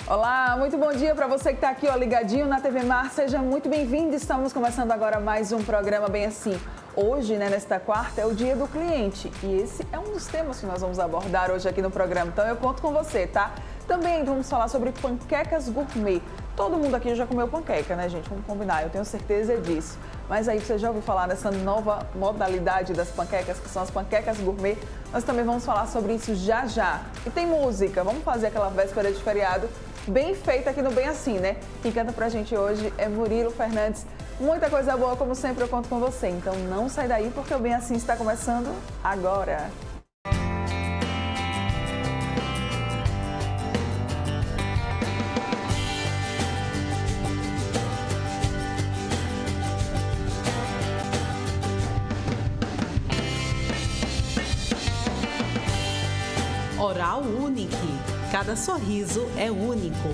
Olá, muito bom dia para você que está aqui, ó, ligadinho na TV Mar. Seja muito bem-vindo. Estamos começando agora mais um programa Bem Assim. Hoje, nesta quarta, é o Dia do Cliente e esse é um dos temas que nós vamos abordar hoje aqui no programa. Então eu conto com você, tá? Também vamos falar sobre panquecas gourmet. Todo mundo aqui já comeu panqueca, né, gente? Vamos combinar, eu tenho certeza disso. Mas aí você já ouviu falar dessa nova modalidade das panquecas, que são as panquecas gourmet? Nós também vamos falar sobre isso já já. E tem música, vamos fazer aquela véspera de feriado bem feita aqui no Bem Assim, né? Quem canta pra gente hoje é Murilo Fernandes. Muita coisa boa, como sempre, eu conto com você. Então não sai daí porque o Bem Assim está começando agora. Oral Unique. Cada sorriso é único.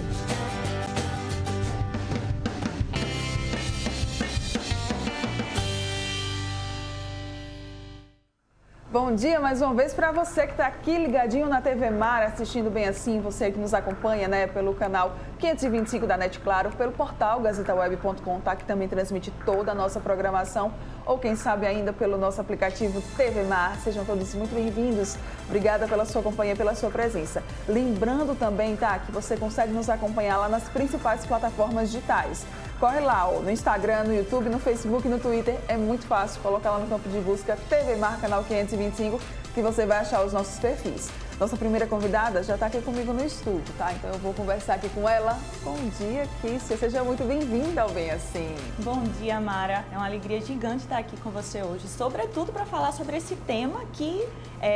Bom dia mais uma vez para você que está aqui ligadinho na TV Mar, assistindo Bem Assim, você que nos acompanha, né, pelo canal 525 da NET Claro, pelo portal gazetaweb.com, tá, que também transmite toda a nossa programação, ou quem sabe ainda pelo nosso aplicativo TV Mar. Sejam todos muito bem-vindos. Obrigada pela sua companhia, pela sua presença. Lembrando também, tá, que você consegue nos acompanhar lá nas principais plataformas digitais. Corre lá, ó, no Instagram, no YouTube, no Facebook, no Twitter, é muito fácil. Coloca lá no campo de busca TV Mar, canal 525, que você vai achar os nossos perfis. Nossa primeira convidada já está aqui comigo no estúdio, tá? Então eu vou conversar aqui com ela. Bom dia, Kícia. Seja muito bem-vinda ao Bem Assim. Bom dia, Mara. É uma alegria gigante estar aqui com você hoje, sobretudo para falar sobre esse tema que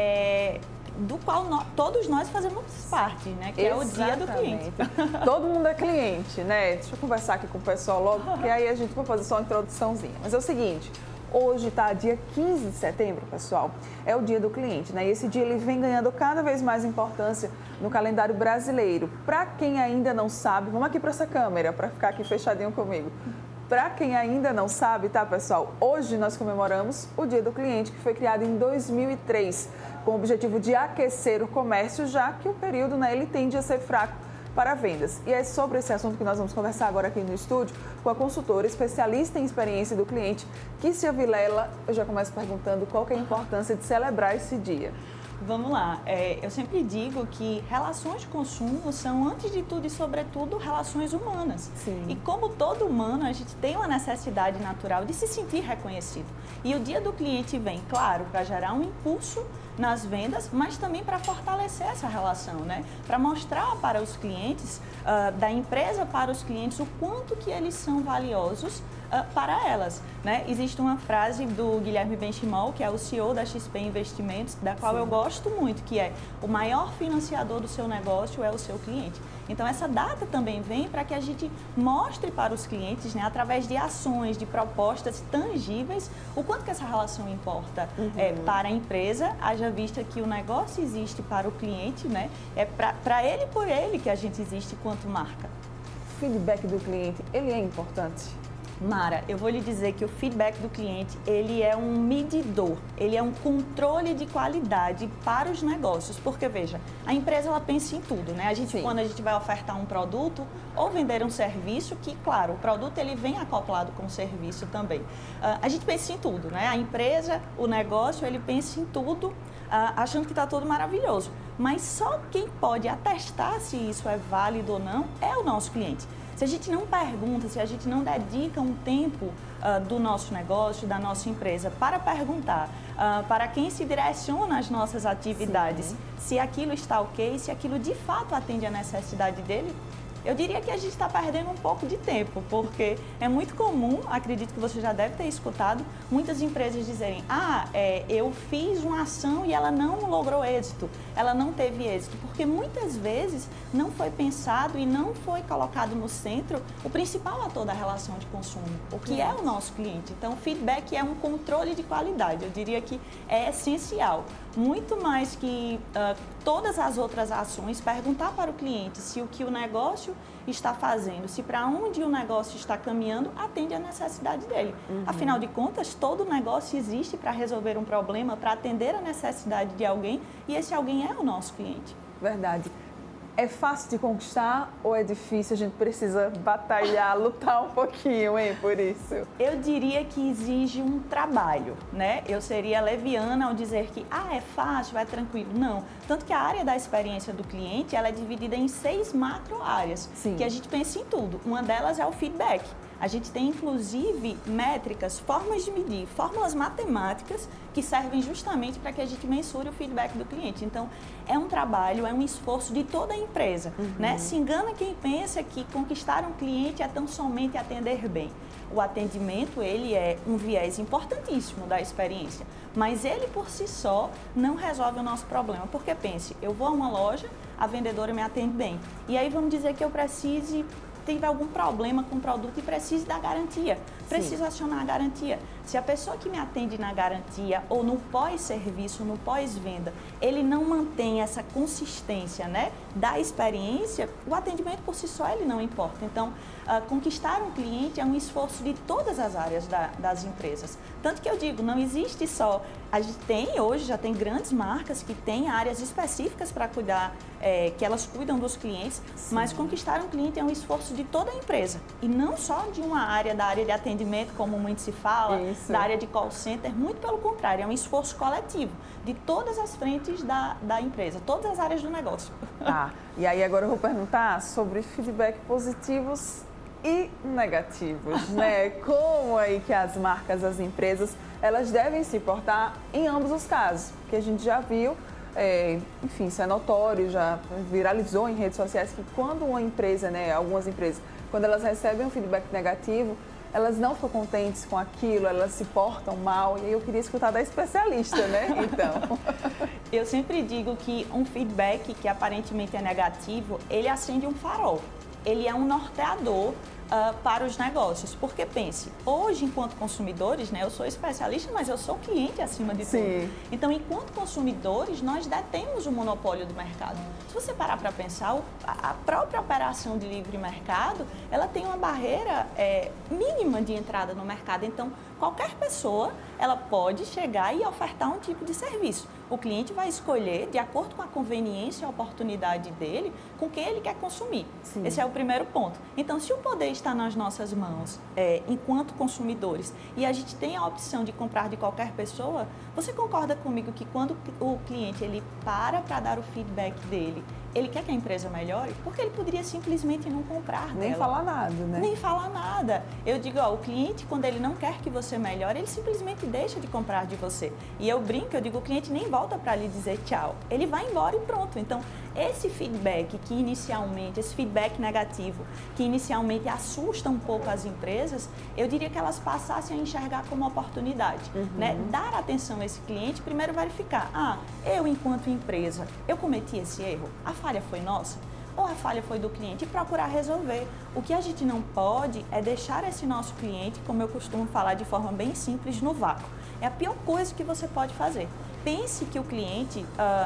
do qual todos nós fazemos parte, né? Que Exatamente. É o Dia do Cliente. Todo mundo é cliente, né? Deixa eu conversar aqui com o pessoal logo, porque aí a gente vai fazer só uma introduçãozinha. Mas é o seguinte, hoje tá dia 15 de setembro, pessoal, é o Dia do Cliente, né? E esse dia ele vem ganhando cada vez mais importância no calendário brasileiro. Para quem ainda não sabe, vamos aqui para essa câmera, para ficar aqui fechadinho comigo. Para quem ainda não sabe, tá, pessoal? Hoje nós comemoramos o Dia do Cliente, que foi criado em 2003, com o objetivo de aquecer o comércio, já que o período, né, ele tende a ser fraco para vendas. E é sobre esse assunto que nós vamos conversar agora aqui no estúdio com a consultora especialista em experiência do cliente, Kícia Vilela. Eu já começo perguntando qual que é a importância de celebrar esse dia. Vamos lá, eu sempre digo que relações de consumo são, antes de tudo e sobretudo, relações humanas. Sim. E como todo humano, a gente tem uma necessidade natural de se sentir reconhecido. E o Dia do Cliente vem, claro, para gerar um impulso nas vendas, mas também para fortalecer essa relação, né? Para mostrar para os clientes, da empresa para os clientes, o quanto que eles são valiosos para elas, né? Existe uma frase do Guilherme Benchimol, que é o CEO da XP Investimentos, da qual eu gosto muito, que é: o maior financiador do seu negócio é o seu cliente. Então essa data também vem para que a gente mostre para os clientes, né, através de ações, de propostas tangíveis, o quanto que essa relação importa para a empresa, haja vista que o negócio existe para o cliente, né? É para ele e por ele que a gente existe quanto marca. O feedback do cliente, ele é importante? Mara, eu vou lhe dizer que o feedback do cliente, ele é um medidor, ele é um controle de qualidade para os negócios, porque veja, a empresa ela pensa em tudo, né? Quando a gente vai ofertar um produto ou vender um serviço, que claro, o produto ele vem acoplado com o serviço também. A gente pensa em tudo, né? A empresa, o negócio, ele pensa em tudo, achando que está tudo maravilhoso, mas só quem pode atestar se isso é válido ou não é o nosso cliente. Se a gente não pergunta, se a gente não dedica um tempo do nosso negócio, da nossa empresa, para perguntar para quem se direciona as nossas atividades, sim, se aquilo está ok, se aquilo de fato atende à necessidade dele, eu diria que a gente está perdendo um pouco de tempo, porque é muito comum, acredito que você já deve ter escutado, muitas empresas dizerem: eu fiz uma ação e ela não logrou êxito, ela não teve êxito, porque muitas vezes não foi pensado e não foi colocado no centro o principal ator da relação de consumo, o que é o nosso cliente. Então, o feedback é um controle de qualidade, eu diria que é essencial. Muito mais que todas as outras ações, perguntar para o cliente se o que o negócio está fazendo, se para onde o negócio está caminhando, atende à necessidade dele. Afinal de contas, todo negócio existe para resolver um problema, para atender a necessidade de alguém, e esse alguém é o nosso cliente. Verdade. É fácil de conquistar ou é difícil? A gente precisa batalhar, lutar um pouquinho, hein, por isso? Eu diria que exige um trabalho, né? Eu seria leviana ao dizer que, é fácil, é tranquilo. Não. Tanto que a área da experiência do cliente, ela é dividida em 6 macro áreas, que a gente pensa em tudo. Uma delas é o feedback. A gente tem, inclusive, métricas, formas de medir, fórmulas matemáticas que servem justamente para que a gente mensure o feedback do cliente. Então, é um trabalho, é um esforço de toda a empresa, né? Se engana quem pensa que conquistar um cliente é tão somente atender bem. O atendimento, ele é um viés importantíssimo da experiência, mas ele por si só não resolve o nosso problema. Porque pense, eu vou a uma loja, a vendedora me atende bem, e aí vamos dizer que eu teve algum problema com o produto e precise da garantia, preciso acionar a garantia. Se a pessoa que me atende na garantia ou no pós-serviço, no pós-venda, ele não mantém essa consistência, né, da experiência, o atendimento por si só ele não importa. Então, conquistar um cliente é um esforço de todas as áreas das empresas. Tanto que eu digo, não existe só... A gente tem hoje, já tem grandes marcas que têm áreas específicas para cuidar, que elas cuidam dos clientes, mas conquistar um cliente é um esforço de toda a empresa. E não só de uma área, da área de atendimento, como muito se fala, da área de call center, muito pelo contrário, é um esforço coletivo de todas as frentes da empresa, todas as áreas do negócio. E aí agora eu vou perguntar sobre feedback positivos e negativos, né? Como aí que as marcas, as empresas, elas devem se portar em ambos os casos, porque a gente já viu, enfim, isso é notório, já viralizou em redes sociais que quando uma empresa, né, algumas empresas, quando elas recebem um feedback negativo, elas não ficam contentes com aquilo, elas se portam mal, e aí eu queria escutar da especialista, né? Então, eu sempre digo que um feedback que aparentemente é negativo, ele acende um farol. Ele é um norteador para os negócios. Porque pense, hoje enquanto consumidores, né, eu sou especialista, mas eu sou cliente acima de tudo. Então, enquanto consumidores, nós detemos o monopólio do mercado. Se você parar para pensar, a própria operação de livre mercado, ela tem uma barreira mínima de entrada no mercado. Então, qualquer pessoa, ela pode chegar e ofertar um tipo de serviço. O cliente vai escolher, de acordo com a conveniência e a oportunidade dele, com quem ele quer consumir. Esse é o primeiro ponto. Então, se o poder está nas nossas mãos, enquanto consumidores, e a gente tem a opção de comprar de qualquer pessoa, você concorda comigo que quando o cliente ele para dar o feedback dele, ele quer que a empresa melhore? Porque ele poderia simplesmente não comprar nem dela. falar nada, né? Nem falar nada. Eu digo, o cliente, quando ele não quer que você melhore, ele simplesmente deixa de comprar de você. E eu brinco, eu digo, o cliente nem volta para lhe dizer tchau. Ele vai embora e pronto. Então, esse feedback esse feedback negativo, que inicialmente assusta um pouco as empresas, eu diria que elas passassem a enxergar como oportunidade, né? Dar atenção a esse cliente, primeiro verificar, eu enquanto empresa, eu cometi esse erro? A falha foi nossa? Ou a falha foi do cliente? E procurar resolver. O que a gente não pode é deixar esse nosso cliente, como eu costumo falar de forma bem simples, no vácuo. É a pior coisa que você pode fazer. Pense que o cliente,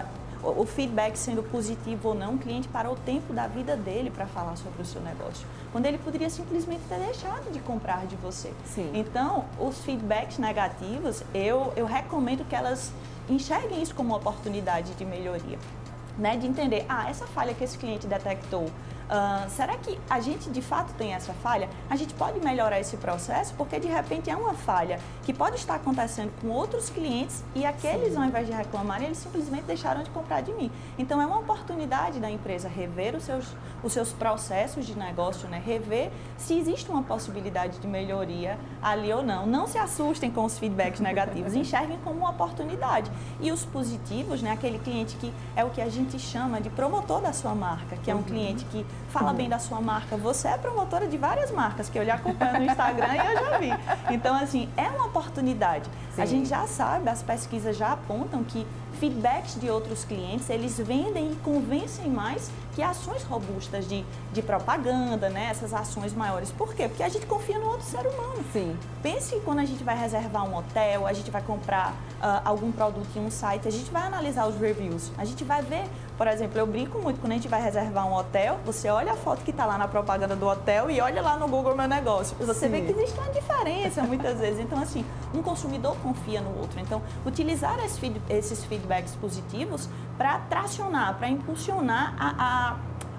o feedback sendo positivo ou não, o cliente parou o tempo da vida dele para falar sobre o seu negócio, quando ele poderia simplesmente ter deixado de comprar de você. Então, os feedbacks negativos, eu recomendo que elas enxerguem isso como uma oportunidade de melhoria. Né, de entender, essa falha que esse cliente detectou, será que a gente de fato tem essa falha? A gente pode melhorar esse processo porque de repente é uma falha que pode estar acontecendo com outros clientes e aqueles, ao invés de reclamarem, eles simplesmente deixaram de comprar de mim. Então é uma oportunidade da empresa rever os seus processos de negócio, né? Rever se existe uma possibilidade de melhoria ali ou não. Não se assustem com os feedbacks negativos, enxerguem como uma oportunidade. E os positivos, né? Aquele cliente que é o que a gente chama de promotor da sua marca, que é um cliente que fala bem da sua marca. Você é promotora de várias marcas que eu lhe acompanho no Instagram e eu já vi. Então, assim, é uma oportunidade. A gente já sabe, as pesquisas já apontam que feedbacks de outros clientes, eles vendem e convencem mais que ações robustas de propaganda, né? Essas ações maiores. Por quê? Porque a gente confia no outro ser humano. Pense que quando a gente vai reservar um hotel, a gente vai comprar algum produto em um site, a gente vai analisar os reviews, a gente vai ver, por exemplo, eu brinco muito, quando a gente vai reservar um hotel, você olha a foto que está lá na propaganda do hotel e olha lá no Google Meu Negócio. Você vê que existe uma diferença muitas vezes. Então, assim, um consumidor confia no outro. Então, utilizar esses feedbacks positivos para tracionar, para impulsionar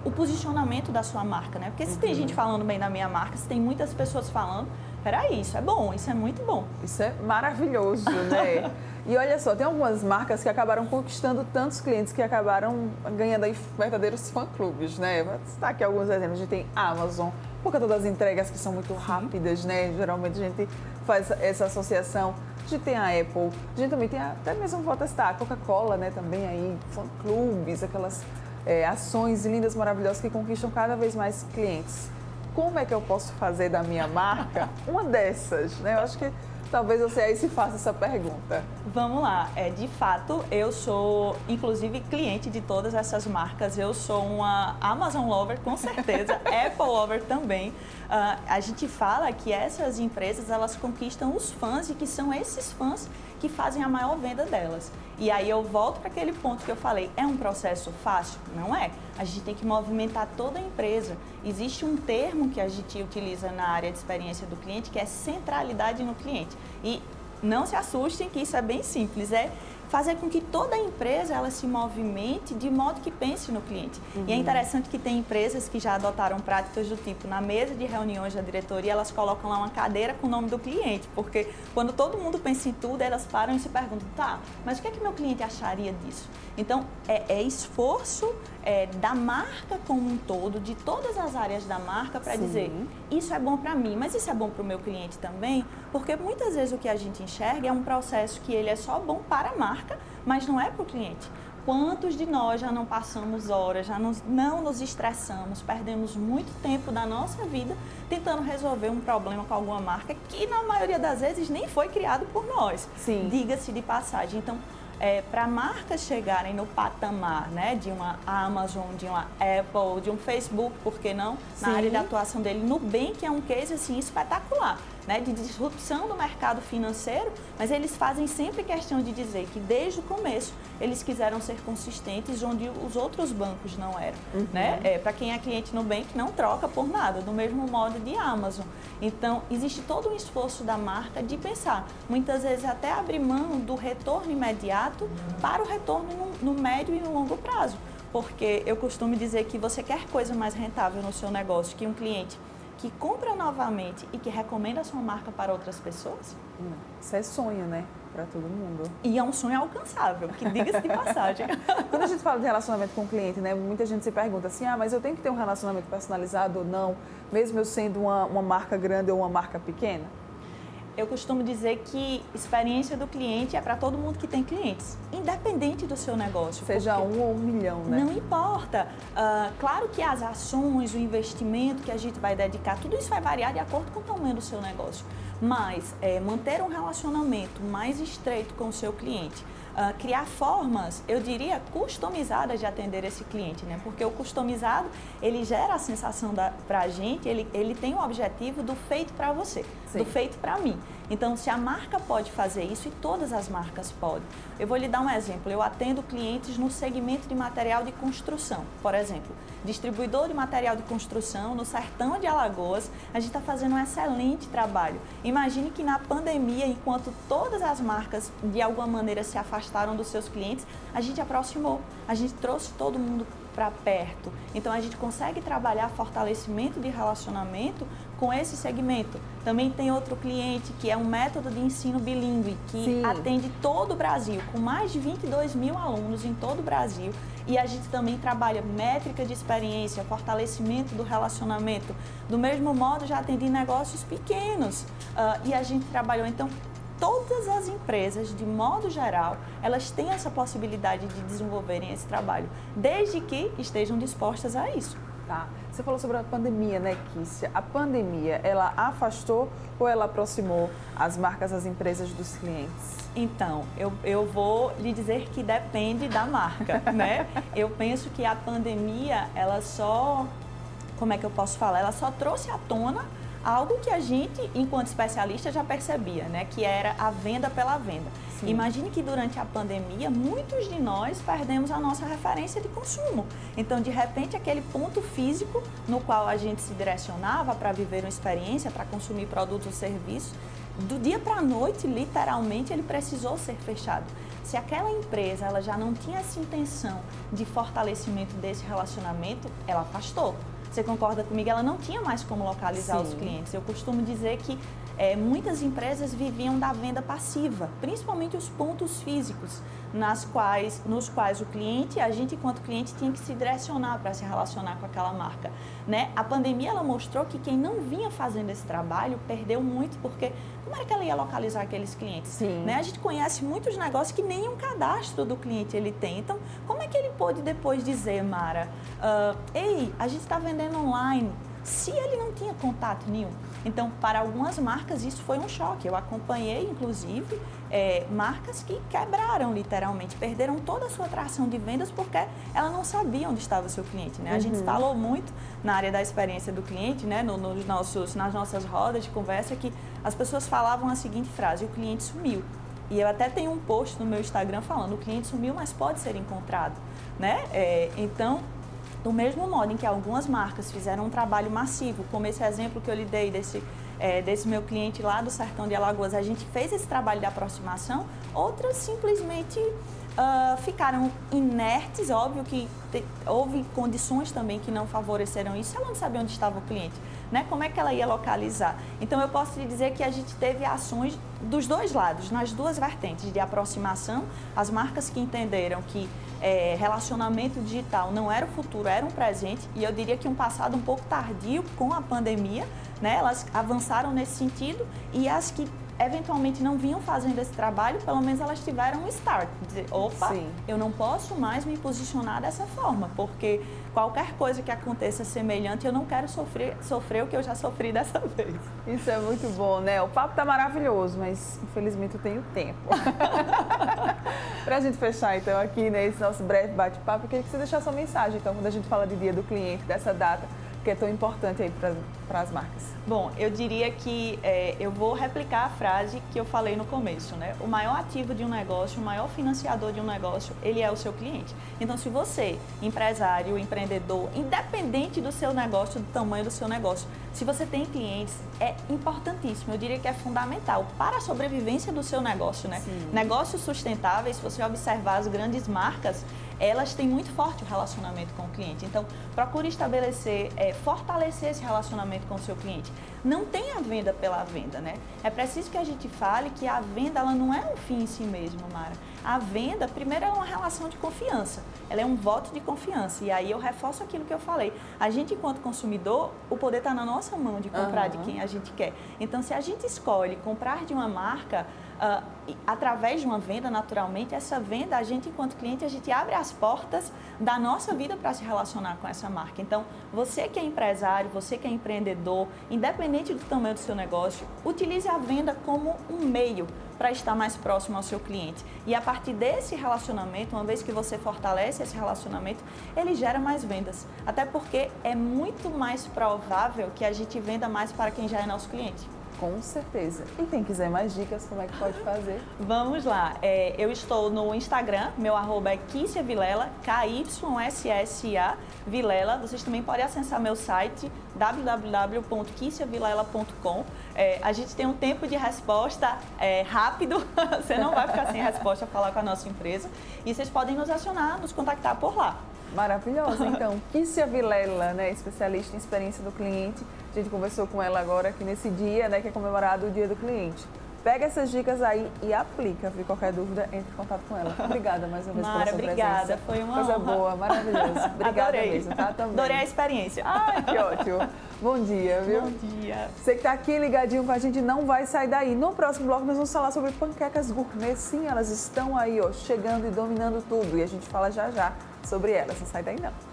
o posicionamento da sua marca, né? Porque se tem gente falando bem da minha marca, se tem muitas pessoas falando, peraí, isso é bom, isso é muito bom. Isso é maravilhoso, né? E olha só, tem algumas marcas que acabaram conquistando tantos clientes que acabaram ganhando aí verdadeiros fã-clubes, né? Vou citar aqui alguns exemplos. A gente tem Amazon, por conta das entregas que são muito rápidas, né? Geralmente a gente faz essa associação. A gente tem a Apple, a gente também tem até mesmo, vou testar, a Coca-Cola, né? Também aí, fã-clubes, aquelas ações lindas, maravilhosas que conquistam cada vez mais clientes. Como é que eu posso fazer da minha marca uma dessas, né? Eu acho que talvez você aí se faça essa pergunta. Vamos lá. De fato, eu sou, inclusive, cliente de todas essas marcas. Eu sou uma Amazon lover, com certeza, Apple lover também. A gente fala que essas empresas, elas conquistam os fãs e que são esses fãs que fazem a maior venda delas. E aí eu volto para aquele ponto que eu falei, é um processo fácil? Não é. A gente tem que movimentar toda a empresa. Existe um termo que a gente utiliza na área de experiência do cliente, que é centralidade no cliente. E não se assustem que isso é bem simples, é fazer com que toda a empresa ela se movimente de modo que pense no cliente. E é interessante que tem empresas que já adotaram práticas do tipo, na mesa de reuniões da diretoria, elas colocam lá uma cadeira com o nome do cliente, porque quando todo mundo pensa em tudo, elas param e se perguntam, tá, mas o que é que meu cliente acharia disso? Então, é esforço da marca como um todo, de todas as áreas da marca, para dizer, isso é bom para mim, mas isso é bom para o meu cliente também, porque muitas vezes o que a gente enxerga é um processo que ele é só bom para a marca, mas não é para o cliente. Quantos de nós já não passamos horas, não nos estressamos, perdemos muito tempo da nossa vida tentando resolver um problema com alguma marca que, na maioria das vezes, nem foi criado por nós. Diga-se de passagem. Então, para marcas chegarem no patamar, né, de uma Amazon, de uma Apple, de um Facebook, por que não? Na área de atuação dele, Nubank é um case assim, espetacular, né, de disrupção do mercado financeiro, mas eles fazem sempre questão de dizer que desde o começo eles quiseram ser consistentes onde os outros bancos não eram. Né? Para quem é cliente Nubank, não troca por nada, do mesmo modo de Amazon. Então, existe todo um esforço da marca de pensar, muitas vezes até abrir mão do retorno imediato para o retorno no médio e no longo prazo. Porque eu costumo dizer que você quer coisa mais rentável no seu negócio que um cliente que compra novamente e que recomenda a sua marca para outras pessoas? Isso é sonho, né? Para todo mundo. E é um sonho alcançável, que diga-se de passagem. Quando a gente fala de relacionamento com o cliente, né? Muita gente se pergunta assim, mas eu tenho que ter um relacionamento personalizado ou não, mesmo eu sendo uma marca grande ou uma marca pequena? Eu costumo dizer que experiência do cliente é para todo mundo que tem clientes, independente do seu negócio. Seja um ou 1 milhão, né? Não importa. Claro que as ações, o investimento que a gente vai dedicar, tudo isso vai variar de acordo com o tamanho do seu negócio. Mas manter um relacionamento mais estreito com o seu cliente, criar formas, eu diria, customizadas de atender esse cliente, né? Porque o customizado, ele gera a sensação para a gente, ele tem o objetivo do feito para você, do feito para mim. Então, se a marca pode fazer isso, e todas as marcas podem. Eu vou lhe dar um exemplo. Eu atendo clientes no segmento de material de construção, por exemplo. Distribuidor de material de construção no sertão de Alagoas, a gente está fazendo um excelente trabalho. Imagine que na pandemia, enquanto todas as marcas de alguma maneira se afastaram dos seus clientes, a gente aproximou, a gente trouxe todo mundo para perto. Então a gente consegue trabalhar fortalecimento de relacionamento com esse segmento. Também tem outro cliente que é um método de ensino bilíngue que atende todo o Brasil, com mais de 22 mil alunos em todo o Brasil. E a gente também trabalha métrica de experiência, fortalecimento do relacionamento. Do mesmo modo, já atendi negócios pequenos e a gente trabalhou, então, todas as empresas, de modo geral, elas têm essa possibilidade de desenvolverem esse trabalho, desde que estejam dispostas a isso. Tá. Você falou sobre a pandemia, né, Kícia? A pandemia, ela afastou ou ela aproximou as marcas, as empresas dos clientes? Então, eu vou lhe dizer que depende da marca, né? Eu penso que a pandemia, ela só, como é que eu posso falar? Ela só trouxe à tona algo que a gente, enquanto especialista, já percebia, né? Que era a venda pela venda. Sim. Imagine que durante a pandemia, muitos de nós perdemos a nossa referência de consumo. Então, de repente, aquele ponto físico no qual a gente se direcionava para viver uma experiência, para consumir produtos ou serviços, do dia para a noite, literalmente, ele precisou ser fechado. Se aquela empresa ela já não tinha essa intenção de fortalecimento desse relacionamento, ela afastou. Você concorda comigo? Ela não tinha mais como localizar os clientes. Eu costumo dizer que muitas empresas viviam da venda passiva, principalmente os pontos físicos, nos quais o cliente, a gente enquanto cliente, tinha que se direcionar para se relacionar com aquela marca. Né? A pandemia ela mostrou que quem não vinha fazendo esse trabalho perdeu muito, porque como era que ela ia localizar aqueles clientes? Né? A gente conhece muitos negócios que nem um cadastro do cliente ele tem. Então, como é que ele pôde depois dizer, Mara, ei, a gente está vendendo online, se ele não tinha contato nenhum? Então, para algumas marcas, isso foi um choque. Eu acompanhei, inclusive, marcas que quebraram, literalmente, perderam toda a sua atração de vendas porque ela não sabia onde estava o seu cliente. Né? A gente falou muito na área da experiência do cliente, né? Nas nossas rodas de conversa, que as pessoas falavam a seguinte frase: o cliente sumiu. E eu até tenho um post no meu Instagram falando: o cliente sumiu, mas pode ser encontrado. Né? Então, do mesmo modo em que algumas marcas fizeram um trabalho massivo, como esse exemplo que eu lhe dei desse meu cliente lá do Sertão de Alagoas, a gente fez esse trabalho de aproximação, outras simplesmente ficaram inertes. Óbvio que houve condições também que não favoreceram isso, ela não sabia onde estava o cliente, né? Como é que ela ia localizar? Então, eu posso lhe dizer que a gente teve ações dos dois lados, nas duas vertentes de aproximação, as marcas que entenderam que relacionamento digital não era o futuro, era um presente, e eu diria que um passado um pouco tardio com a pandemia, né? Elas avançaram nesse sentido, e as que eventualmente não vinham fazendo esse trabalho, pelo menos elas tiveram um start, dizer, opa, eu não posso mais me posicionar dessa forma, porque qualquer coisa que aconteça semelhante, eu não quero sofrer o que eu já sofri dessa vez. Isso é muito bom, né? O papo tá maravilhoso, mas infelizmente eu tenho tempo. Pra gente fechar, então, aqui nesse nosso breve bate-papo, eu queria que você deixasse uma mensagem, então, quando a gente fala de Dia do Cliente, dessa data que é tão importante aí para as marcas. Bom, eu diria que eu vou replicar a frase que eu falei no começo, né? O maior ativo de um negócio, o maior financiador de um negócio, ele é o seu cliente. Então, se você, empresário, empreendedor, independente do seu negócio, do tamanho do seu negócio, se você tem clientes, é importantíssimo, eu diria que é fundamental para a sobrevivência do seu negócio, né? Negócios sustentáveis, se você observar as grandes marcas, elas têm muito forte o relacionamento com o cliente. Então, procure estabelecer, fortalecer esse relacionamento com o seu cliente. Não tem a venda pela venda, né? É preciso que a gente fale que a venda ela não é um fim em si mesmo, Mara. A venda, primeiro, é uma relação de confiança. Ela é um voto de confiança. E aí eu reforço aquilo que eu falei. A gente, enquanto consumidor, o poder está na nossa mão de comprar de quem a gente quer. Então, se a gente escolhe comprar de uma marca, através de uma venda, naturalmente, essa venda, a gente, enquanto cliente, a gente abre as portas da nossa vida para se relacionar com essa marca. Então, você que é empresário, você que é empreendedor, independente do tamanho do seu negócio, utilize a venda como um meio para estar mais próximo ao seu cliente. E a partir desse relacionamento, uma vez que você fortalece esse relacionamento, ele gera mais vendas. Até porque é muito mais provável que a gente venda mais para quem já é nosso cliente. Com certeza. E quem quiser mais dicas, como é que pode fazer? Vamos lá. Eu estou no Instagram, meu arroba é Kissia Vilela, KYSSA Vilela. Vocês também podem acessar meu site, www.kissiavilela.com. A gente tem um tempo de resposta rápido, você não vai ficar sem resposta a falar com a nossa empresa. E vocês podem nos acionar, nos contactar por lá. Maravilhoso, então. Kissia Vilela, né, especialista em experiência do cliente. A gente conversou com ela agora aqui nesse dia, né, que é comemorado o Dia do Cliente. Pega essas dicas aí e aplica. Se qualquer dúvida, entre em contato com ela. Obrigada mais uma vez pela sua obrigada. presença. Foi uma coisa honra. Boa, maravilhoso. Obrigada Adorei. mesmo, tá? Também. Adorei a experiência. Ai, que ótimo. Bom dia, viu? Bom dia. Você que está aqui ligadinho com a gente não vai sair daí. No próximo bloco nós vamos falar sobre panquecas gourmet. Sim, elas estão aí, ó, chegando e dominando tudo. E a gente fala já já sobre elas. Não sai daí não.